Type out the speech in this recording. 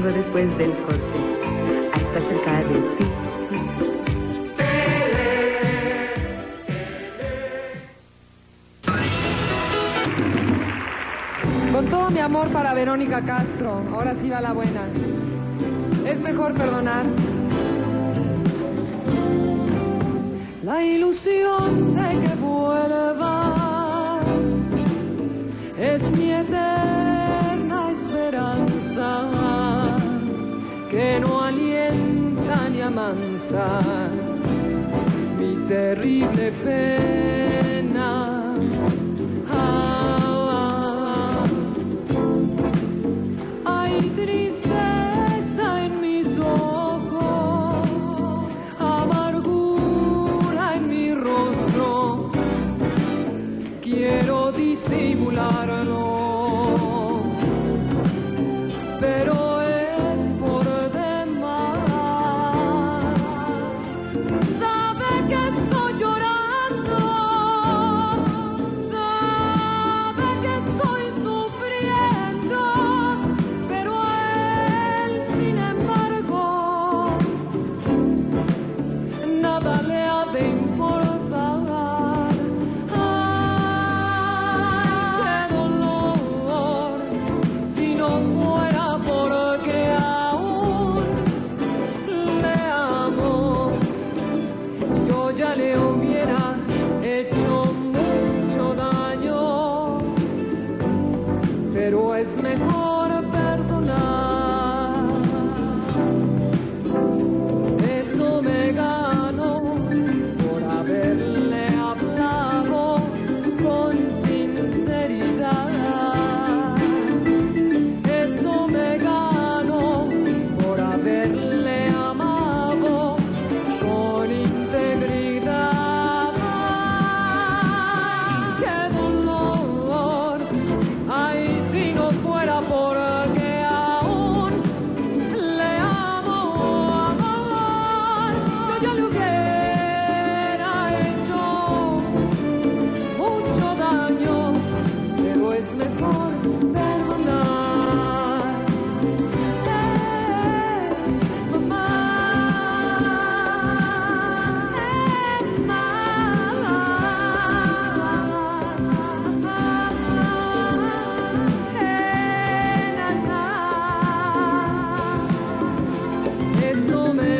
vengo después del corte. Hasta cerca de ti. Con todo mi amor para Verónica Castro, ahora sí va la buena. Es mejor perdonar. La ilusión de que vuelvas es mi eterna esperanza, que no alienta ni amansa mi terrible pena. Hay tristeza en mis ojos, amargura en mi rostro, quiero disimularlo, pero es por demás. Sabe que estoy llorando, sabe que estoy sufriendo, pero él, sin embargo, nada le ha de importar. Le hubiera hecho mucho daño, pero es mejor perdonar. Eso me gano por haberle hablado con sinceridad. Eso me gano por haberle amado con integridad. Eso me